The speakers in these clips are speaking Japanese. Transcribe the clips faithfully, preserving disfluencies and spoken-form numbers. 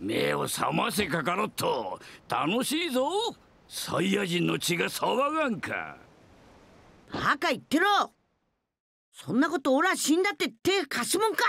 目を覚ませカカロット。楽しいぞ。サイヤ人の血が騒がんか。 バカ言ってろ。そんなこと俺は死んだって手貸すもんか。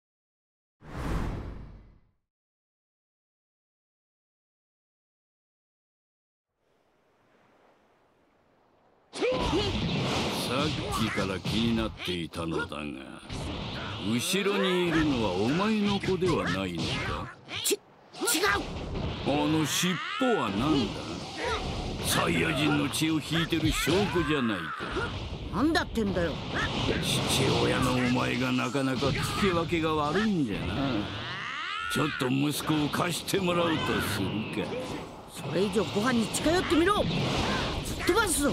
さっきから気になっていたのだが、後ろにいるのはお前の子ではないのか。 ち、違う。 あの尻尾は何だ。サイヤ人の血を引いてる証拠じゃないか。 なんだってんだよ。 父親のお前がなかなか聞き分けが悪いんじゃな。ちょっと息子を貸してもらうとするか。 それ以上ご飯に近寄ってみろ。ぶっ飛ばすぞ。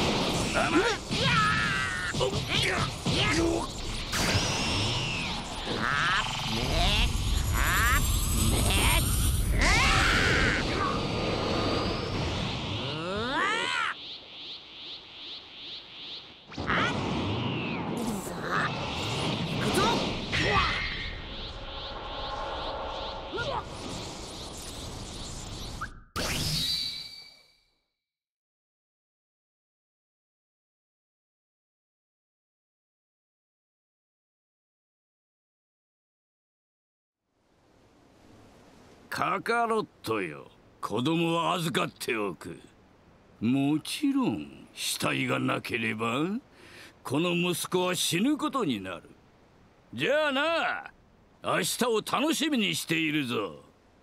カカロットよ、子供は預かっておく。もちろん死体がなければこの息子は死ぬことになる。じゃあな、明日を楽しみにしているぞ。 うわ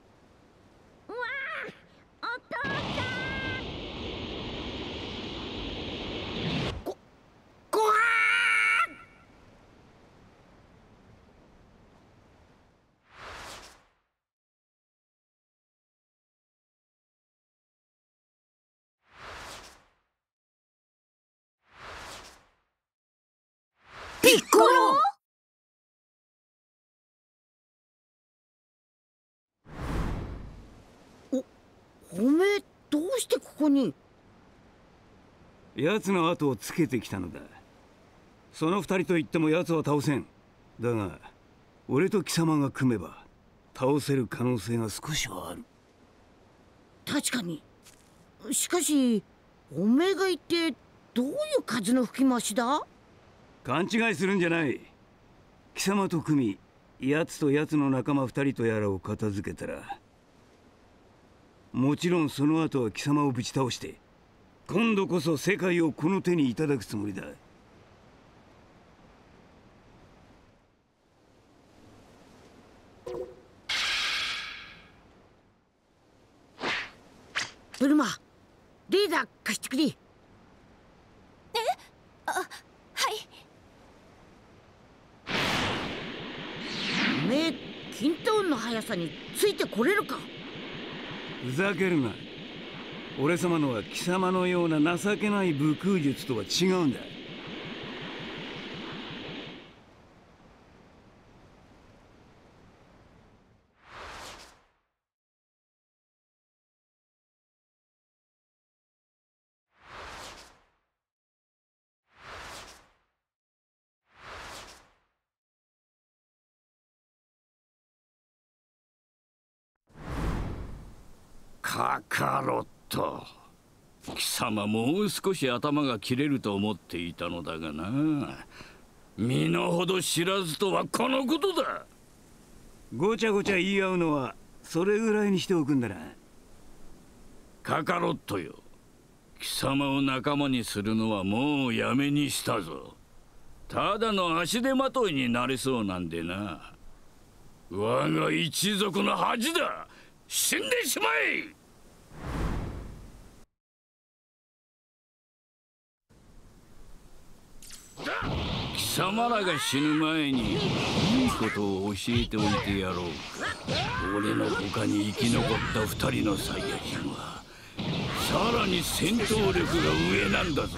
あ、お父さん。ご、ご飯。ピッコロ。お、おめえどうしてここに。 奴の後をつけてきたのだ。その二人と言っても奴は倒せん。だが俺と貴様が組めば倒せる可能性が少しはある。 確かに。しかしおめえが一体どういう風の吹き回しだ。 勘違いするんじゃない。貴様と組み、奴と奴の仲間二人とやらを片付けたら、もちろんその後は貴様をぶち倒して今度こそ世界をこの手にいただくつもりだ。 ブルマ、レーダー貸してくれ。 え？あ、はい。 おめえキントーンの速さについてこれるか。 ふざけるな。俺様のは貴様のような情けない武空術とは違うんだ。 カカロット、貴様もう少し頭が切れると思っていたのだがな。身の程知らずとはこのことだ。 ごちゃごちゃ言い合うのはそれぐらいにしておくんだな。 カカロットよ、貴様を仲間にするのはもうやめにしたぞ。ただの足手まといになれそうなんでな。我が一族の恥だ。死んでしまえ。貴様らが死ぬ前にいいことを教えておいてやろうか。俺の他に生き残った二人のサイヤ人はさらに戦闘力が上なんだぞ。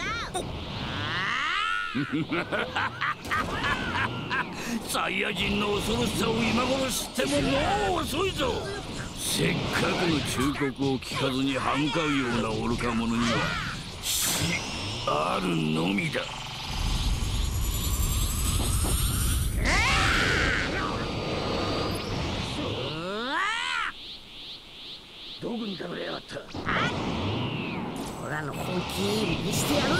サイヤ人の恐ろしさを今頃知ってももう遅いぞ。せっかくの忠告を聞かずに歯向かうような愚か者には死あるのみだ。 どこに隠れやがった。 オラの本気見してやる。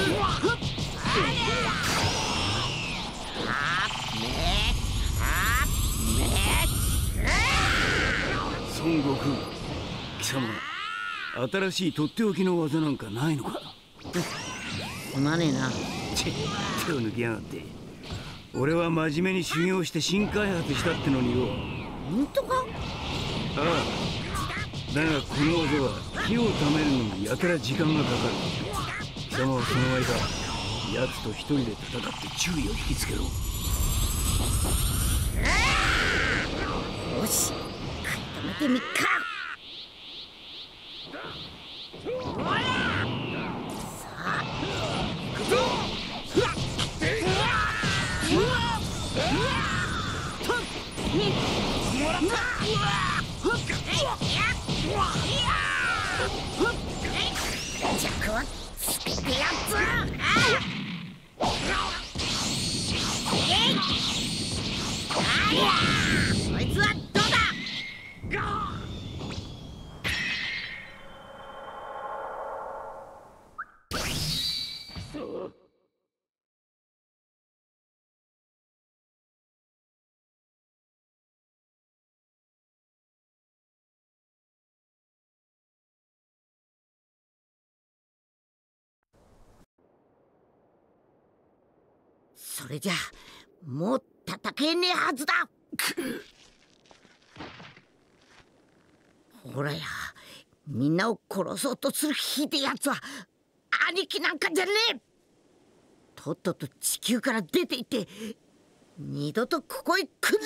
孫悟空、貴様、新しいとっておきの技なんかないのか。 すまねえな。 ち手を抜きやがって。俺は真面目に修行して新開発したってのによ。 本当か？ ああ、だがこの技は火をためるのにやたら時間がかかる。貴様はその間奴と一人で戦って注意を引きつけろ。 よし、固めてみっか。さあ行くぞ。弱はつけてやつ。そいつはどうだ。それじゃもう戦えねえはずだ。ほらや、みんなを殺そうとするひでえやつは兄貴なんかじゃねえ。とっとと地球から出ていって二度とここへ来んな。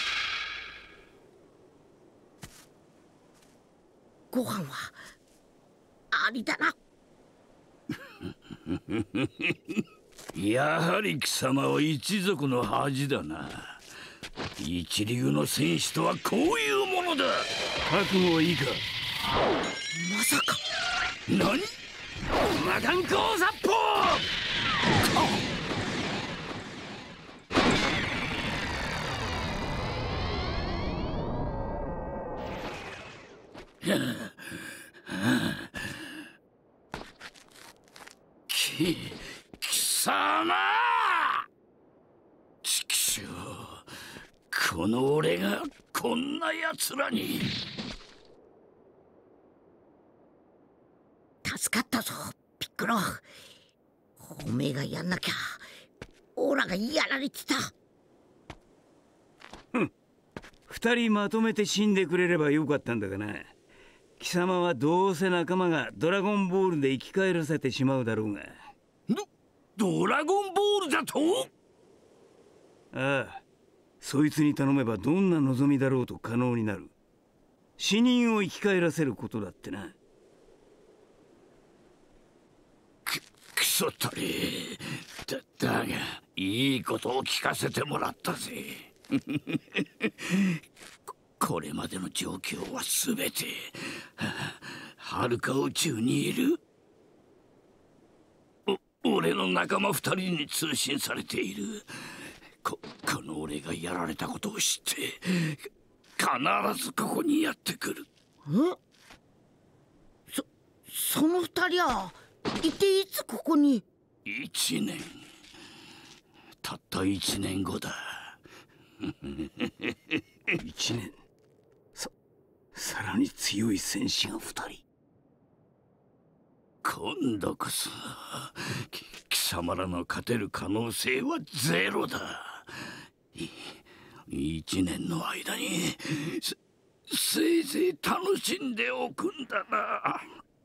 ご飯はありだな。 やはり貴様は一族の恥だな。一流の戦士とはこういうものだ。 覚悟はいいか。 まさか。 何？ 魔漢光殺法。 き貴様！ちくしょう、この俺がこんな奴らに。 助かったぞピッコロ。おめえがやんなきゃオラがやられてた。 ふん、二人まとめて死んでくれればよかったんだがな。貴様はどうせ仲間がドラゴンボールで生き返らせてしまうだろうが。 ド、ドラゴンボールだと？ ああ、そいつに頼めばどんな望みだろうと可能になる。死人を生き返らせることだってな。 く、くそったれ。だ、だがいいことを聞かせてもらったぜ。これまでの状況はすべてはるか宇宙にいるお俺の仲間二人に通信されている。こ、この俺がやられたことを知って必ずここにやってくる。 え？そ、その二人は一体いつここに？ 一年。たった一年後だ。 一年。さ、さらに強い戦士が二人。 今度こそ貴様らの勝てる可能性はゼロだ。い一年の間にせ、せいぜい楽しんでおくんだな。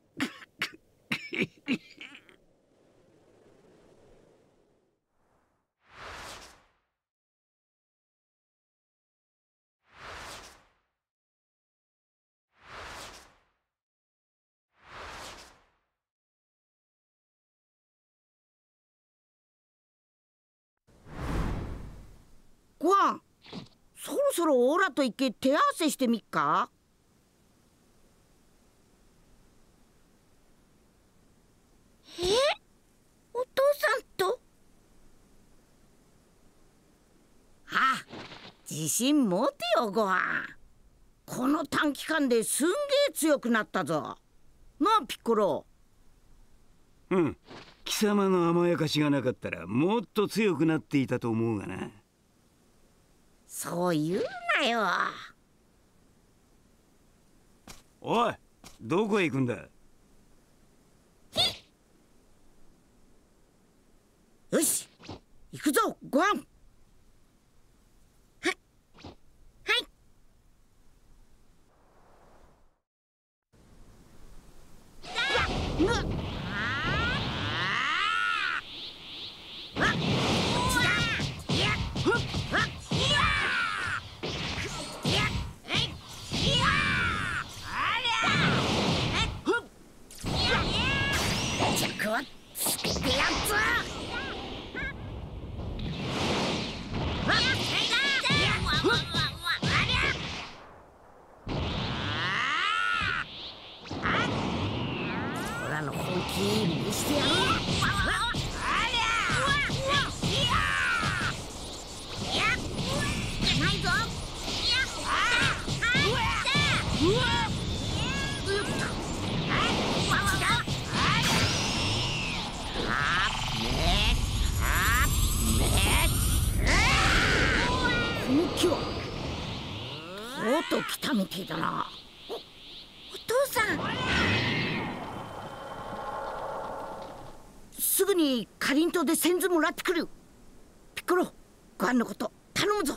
ごはん、そろそろオラと一回手合わせしてみっか。え？お父さんと？あ、自信持てよごはん。 この短期間ですんげえ強くなったぞ。なあピッコロ。 うん、貴様の甘やかしがなかったらもっと強くなっていたと思うがな。 そう言うなよ。 おい、どこへ行くんだ。 よし行くぞごはん。はいはいなっとう来たみてえだな。お、お父さん。すぐにかりんとうでせんずもらってくる。ピッコロ、ご飯のこと頼むぞ。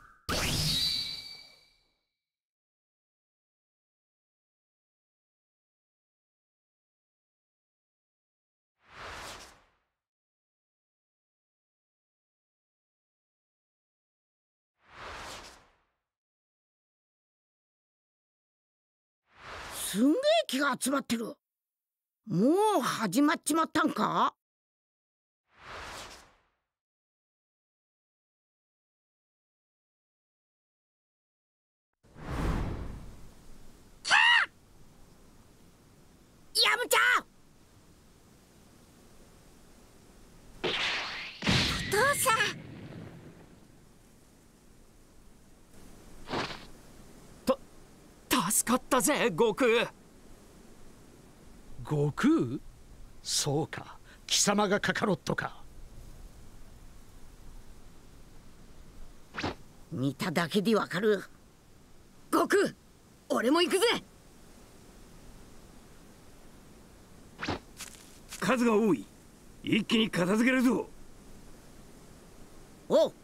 すんげえ気が集まってる。もう始まっちまったんか。ヤムちゃん、お父さん。 助かったぜ悟空。 悟空？そうか、貴様がカカロットか。 見ただけでわかる。 悟空、俺も行くぜ。 数が多い。一気に片付けるぞ。 おう。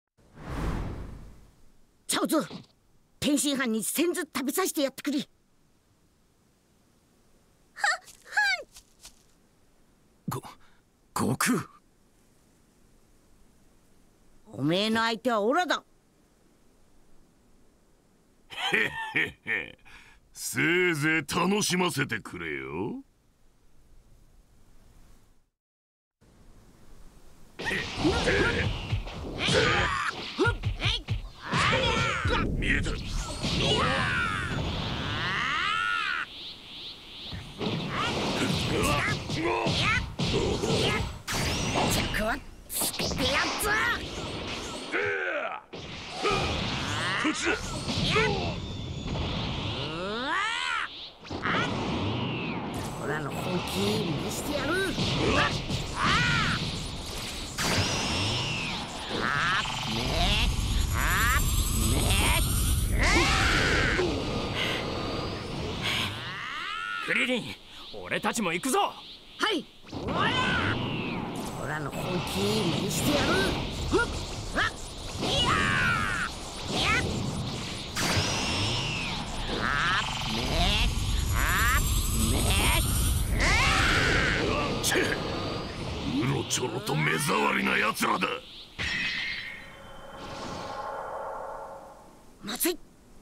ちゃうぞ、天津飯にせんず食べさせてやってくれ。 悟空。 おめえの相手はオラだ。 へっへっへ、せいぜい楽しませてくれよ。見えた。 着はつけてやつ。 こっちだ。 オラの本気見してやる。 クリリン、俺たちも行くぞ。 はい。 オラの本気見してやる。ふっふっいやーいやあめあめチェうろちょろと目障りなやつらだ。 まずい。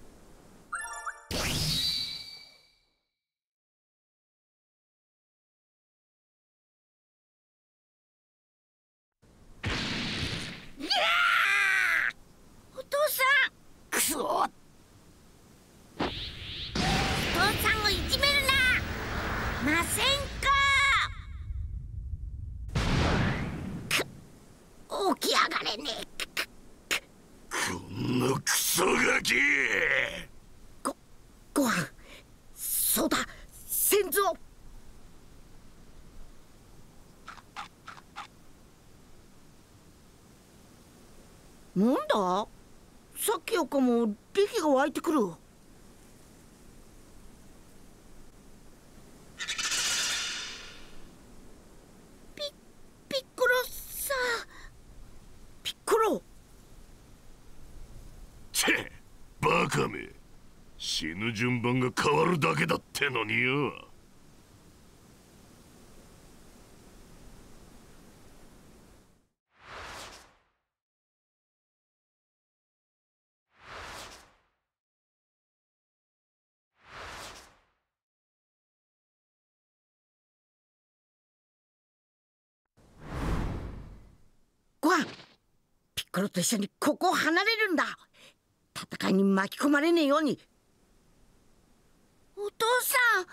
お父さん、くそ。お父さんをいじめるな。ませんか。く起き上がれねえ。 こんなクソガキ。 ごご飯。そうだ、先祖。なんだ、さっきよかも力が湧いてくる。ピピッコロさ。ピッコロ。 チェバカめ、死ぬ順番が変わるだけだってのによ。 ご飯。ピッコロと一緒にここを離れるんだ。戦いに巻き込まれねえように。お父さん。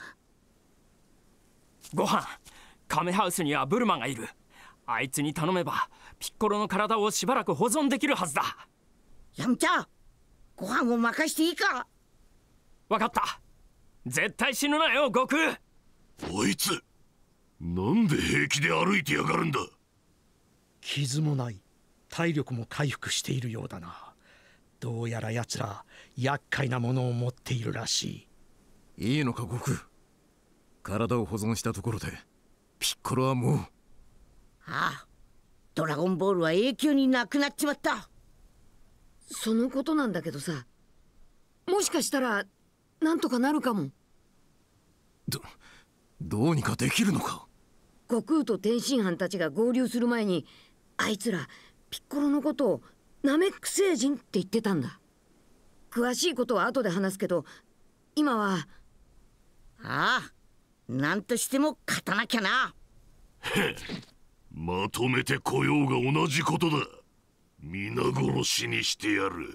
ご飯、カメハウスにはブルマがいる。あいつに頼めばピッコロの体をしばらく保存できるはずだ。 ヤムチャ、ご飯を任していいか。 わかった。絶対死ぬなよ、悟空。 あいつなんで平気で歩いてやがるんだ。 傷もない、体力も回復しているようだな。どうやら奴ら厄介なものを持っているらしい。いいのか悟空。体を保存したところでピッコロはもう。 ああ、ドラゴンボールは永久になくなっちまった。 そのことなんだけどさ、もしかしたらなんとかなるかも。 どどうにかできるのか。 悟空と天津飯たちが合流する前に、あいつらピッコロのことをナメック星人って言ってたんだ。詳しいことは後で話すけど、今は。 ああ、なんとしても勝たなきゃな。 へっ、まとめて来ようが同じことだ。皆殺しにしてやる。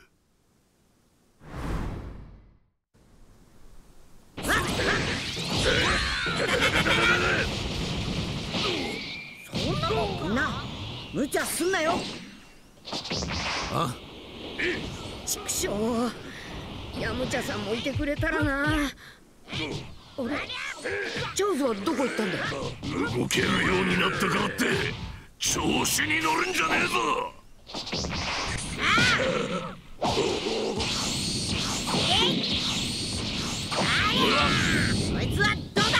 そんなもんな、無茶すんなよ。 あ、 ちくしょう、ヤムチャさんもいてくれたらな。あれ、チャーズはどこ行ったんだ。 動けるようになったからって調子に乗るんじゃねえぞ。 そいつはどうだ。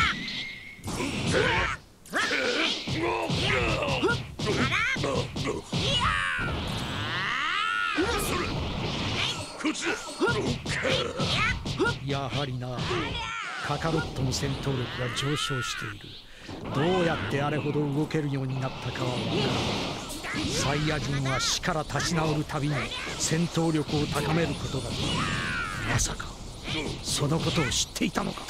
い。やはりな、カカロットの戦闘力が上昇している。 どうやってあれほど動けるようになったかはわからない。サイヤ人は死から立ち直るたびに戦闘力を高めることができる。まさかそのことを知っていたのか。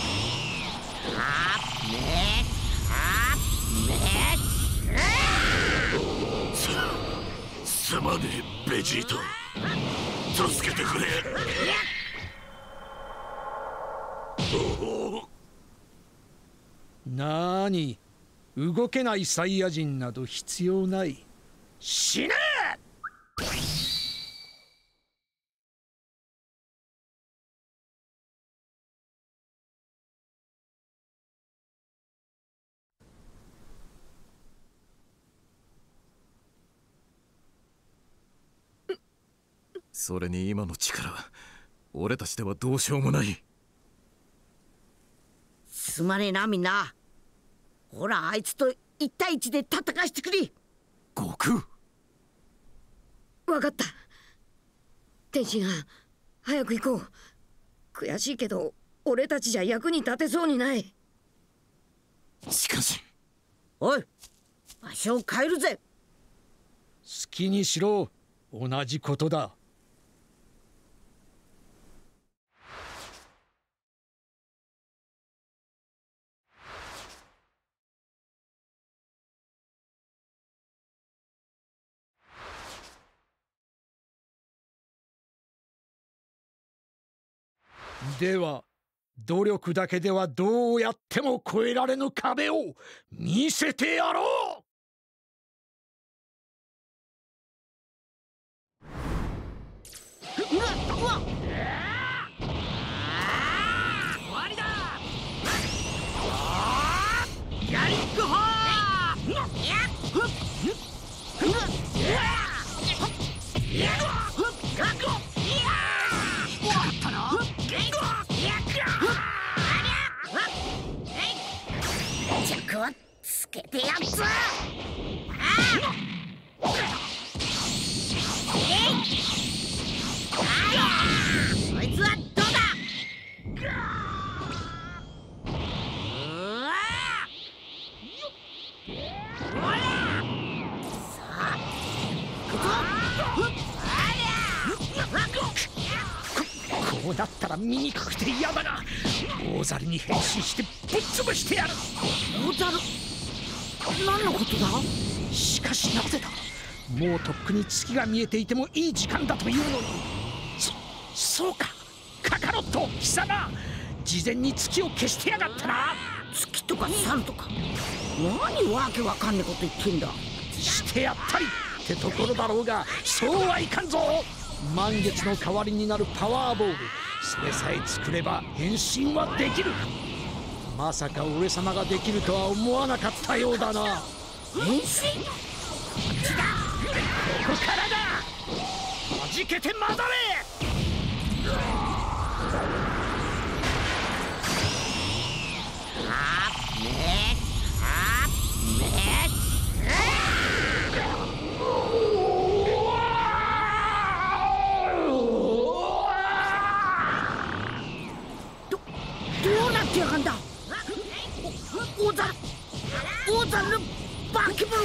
すまねえベジータ、助けてくれ。 なーに、動けないサイヤ人など必要ない。死ねえ。 それに今の力、俺たちではどうしようもない。 すまねえなみんな。ほらあいつと一対一で戦わしてくれ。 悟空、 わかった。天津飯、早く行こう。悔しいけど俺たちじゃ役に立てそうにない。 しかし。 おい、場所を変えるぜ。 好きにしろ、同じことだ。では努力だけではどうやっても越えられぬ壁を見せてやろう。 うわうわ、 終わりだ。やりっくほ尺をつけてやっぞ。こいつはどうだ。 こうなったら醜くて嫌だが、大猿に変身してぶっ潰してやる。 大猿、何のことだ。 しかしなぜだ。もうとっくに月が見えていてもいい時間だというのに。そそうか、カカロット貴様、事前に月を消してやがったな。 月とか猿とか、何わけわかんねえこと言ってんだ。 してやったりってところだろうが、そうはいかんぞ。満月の代わりになるパワーボール、それさえ作れば変身はできる。まさか俺様ができるとは思わなかったようだな。 変身、こっちだ。 ここからだ。弾けて混ざれ。 どうなってやがんだ。お大猿、大猿のバケモン。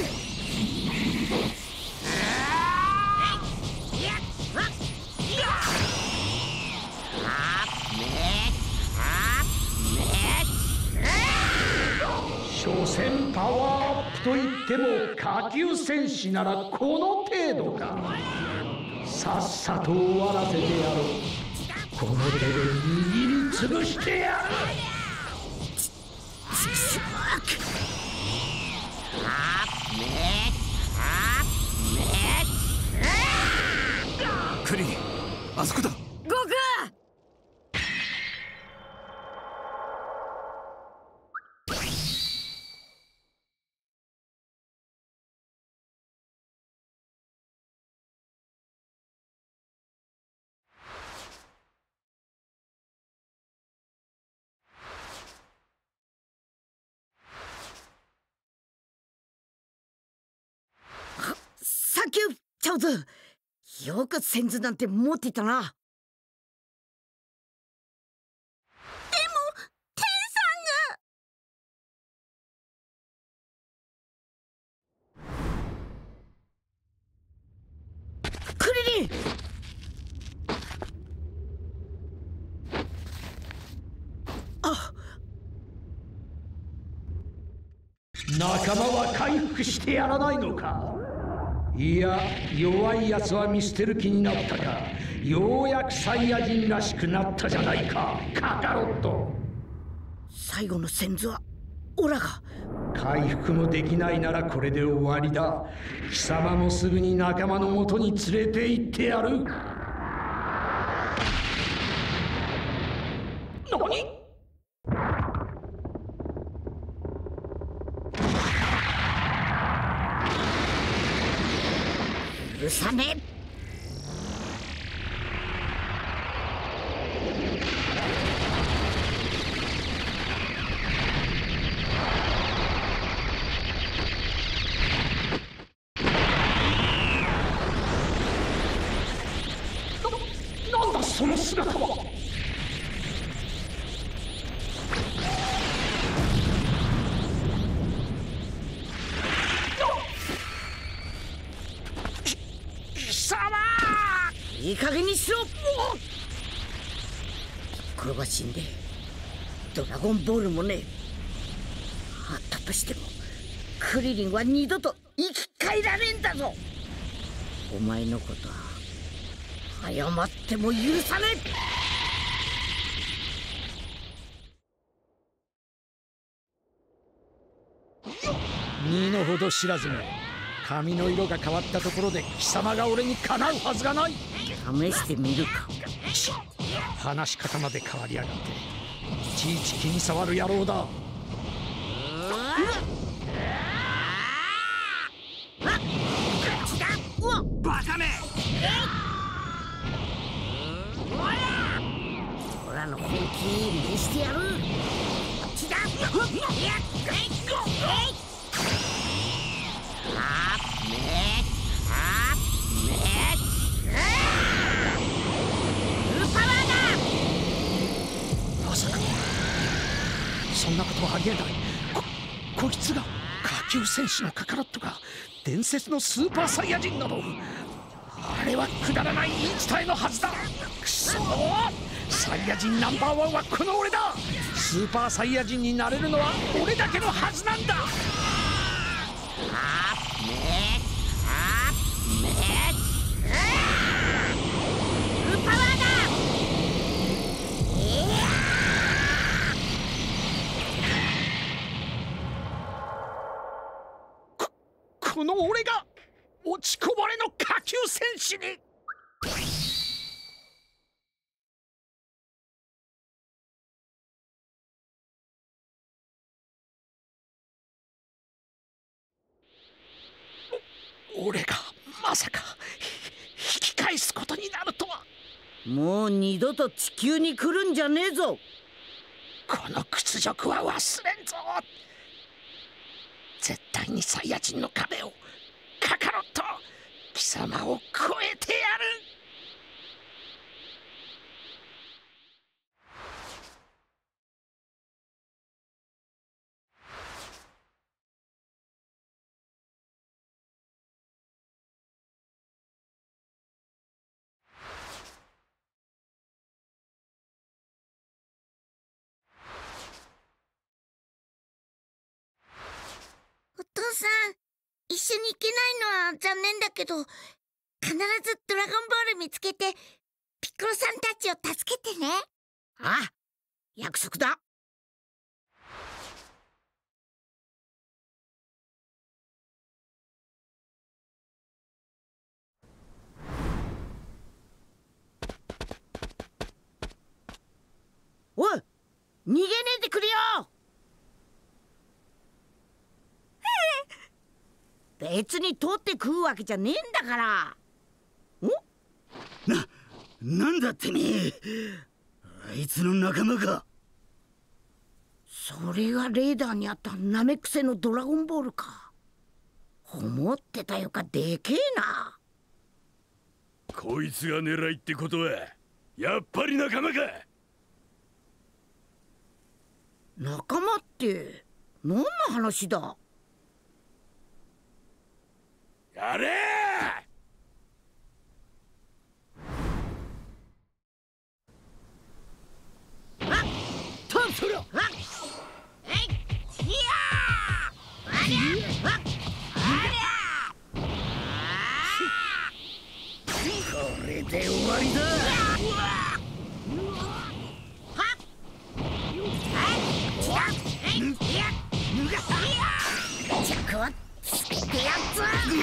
所詮パワーアップといっても下級戦士ならこの程度か。さっさと終わらせてやろう。この手で握りつぶしてやる。 クリリン、あそこだ。 悟空、 サンキューチャオズ、よくセンズなんて持っていたな。 クリリン。あ、 仲間は回復してやらないのか。いや、弱いやつは見捨てる気になったか。ようやくサイヤ人らしくなったじゃないか、カカロット。 最後の先祖はオラが。 回復もできないならこれで終わりだ。貴様もすぐに仲間のもとに連れて行ってやる。何？ 許さねえ。 なんだその姿は。貴様！ いい加減にしろ。これは死んでドラゴンボールもね、あったとしてもクリリンは二度と生き返られんだぞ。お前のことは謝っても許さねえ。 身の程知らずめ、髪の色が変わったところで貴様が俺にかなうはずがない。 試してみるか。 話し方まで変わりやがって、いちいち気に障る野郎だ。 バカめ！ オラの本気見してやる。こっちだ。 まさかそんなことはありえない。ここいつが下級戦士のカカロットが伝説のスーパーサイヤ人など。あれはくだらない言い伝えのはずだ。くそー！サイヤ人ナンバーワンはこの俺だ。スーパーサイヤ人になれるのは俺だけのはずなんだ。ここの俺が落ちこぼれの下級戦士に。俺がまさか引き返すことになるとは。 もう二度と地球に来るんじゃねえぞ。 この屈辱は忘れんぞ。絶対にサイヤ人の壁をカカロット貴様を超えてやる。 お父さん、一緒に行けないのは残念だけど、必ずドラゴンボール見つけてピッコロさんたちを助けてね。ああ、約束だ。おい、逃げねえでくれよ。別に取って食うわけじゃねえんだから。ん？ な、なんだってめえ。あいつの仲間か。 それがレーダーにあったナメック星のドラゴンボールか。思ってたよかでけえな。 こいつが狙いってことはやっぱり仲間か。 仲間って何の話だ。 やれわりだ。 弱はつけてやつ。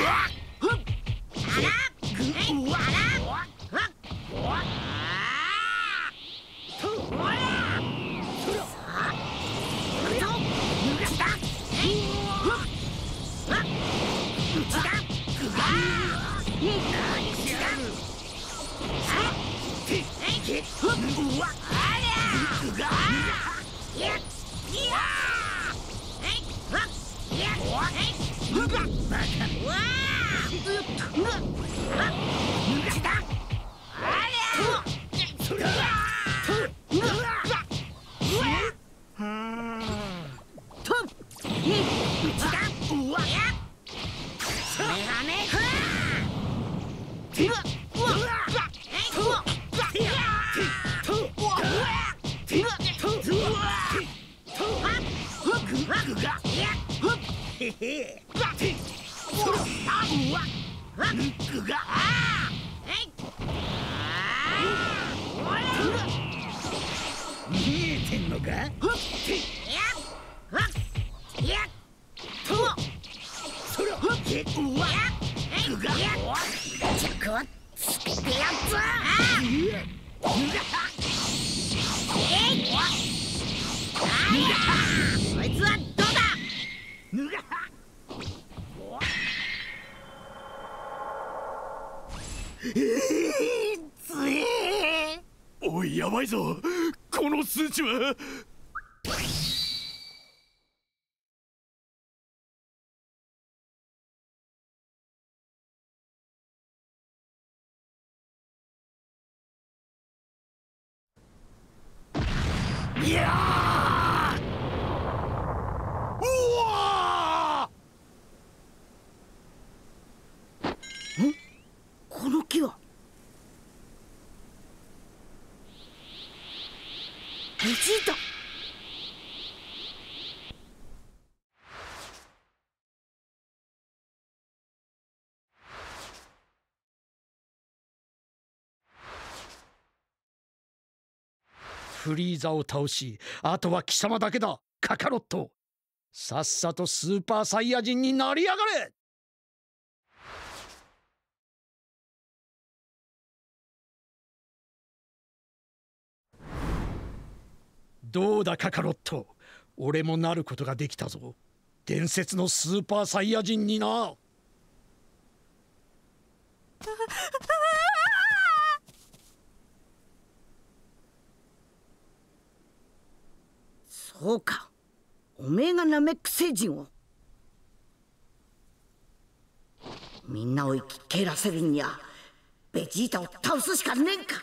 見えてんのか？ 弱はつけてやつ。こいつはどうだ。 おい、やばいぞ。この数値は。いやー、うわーん、この木はベジータ。 フリーザを倒し、あとは貴様だけだ、カカロット。さっさとスーパーサイヤ人になりやがれ。どうだカカロット、俺もなることができたぞ。伝説のスーパーサイヤ人にな。 そうか、おめえがナメック星人を。みんなを生き返らせるにはベジータを倒すしかねえんか。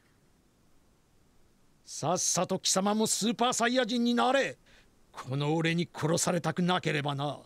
さっさと貴様もスーパーサイヤ人になれ。この俺に殺されたくなければな。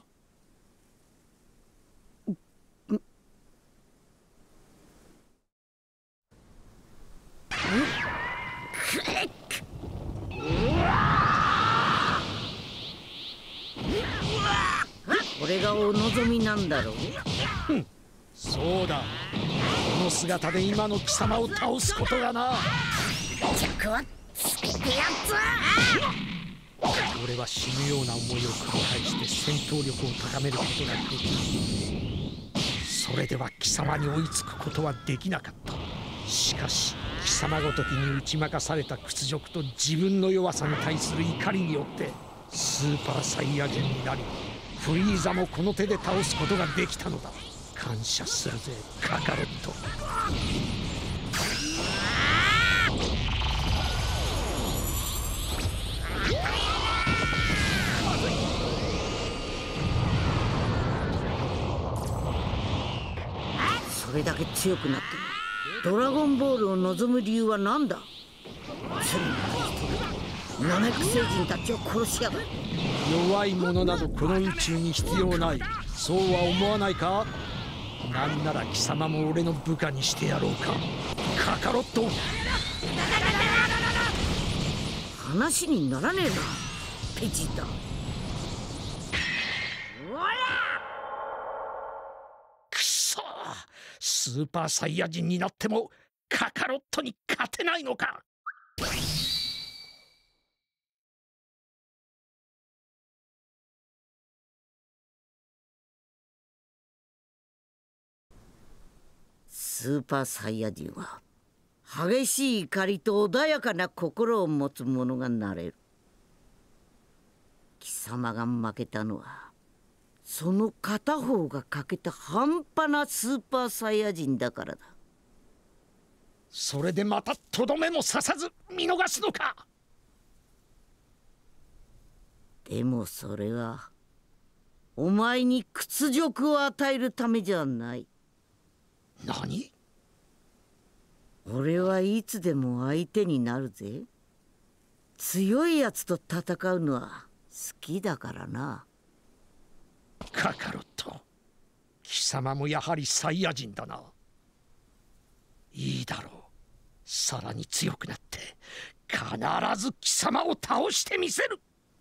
これがお望みなんだろう。 そうだ、この姿で今の貴様を倒すことがな。 弱はつけてやつ。 俺は死ぬような思いを繰り返して戦闘力を高めることができる。それでは貴様に追いつくことはできなかった。しかし貴様ごときに打ち負かされた屈辱と自分の弱さに対する怒りによってスーパーサイヤ人になり、フリーザもこの手で倒すことができたのだ。感謝するぜカカロット。 それだけ強くなってもドラゴンボールを望む理由は何だ。罪のない人がナメック星人たちを殺しやがる。 弱いものなどこの宇宙に必要ない。そうは思わないか。なんなら貴様も俺の部下にしてやろうかカカロット。 話にならねえなベジータ。 くそー、スーパーサイヤ人になってもカカロットに勝てないのか。 スーパーサイヤ人は激しい怒りと穏やかな心を持つ者がなれる。貴様が負けたのはその片方が欠けた半端なスーパーサイヤ人だからだ。 それでまたとどめも刺さず見逃すのか。 でもそれはお前に屈辱を与えるためじゃない。 何？ 俺はいつでも相手になるぜ。強いやつと戦うのは好きだからな。 カカロット、貴様もやはりサイヤ人だな。いいだろう。さらに強くなって必ず貴様を倒してみせる。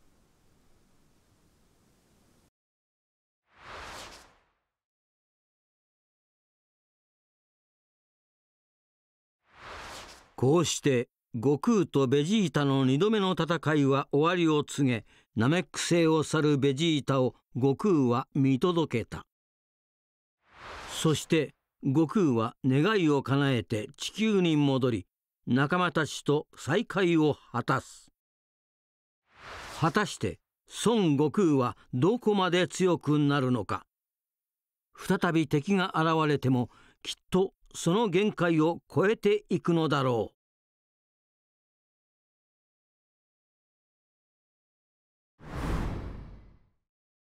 こうして悟空とベジータの二度目の戦いは終わりを告げ、ナメック星を去るベジータを悟空は見届けた。そして悟空は願いを叶えて地球に戻り、仲間たちと再会を果たす。果たして孫悟空はどこまで強くなるのか。再び敵が現れてもきっとその限界を超えていくのだろう。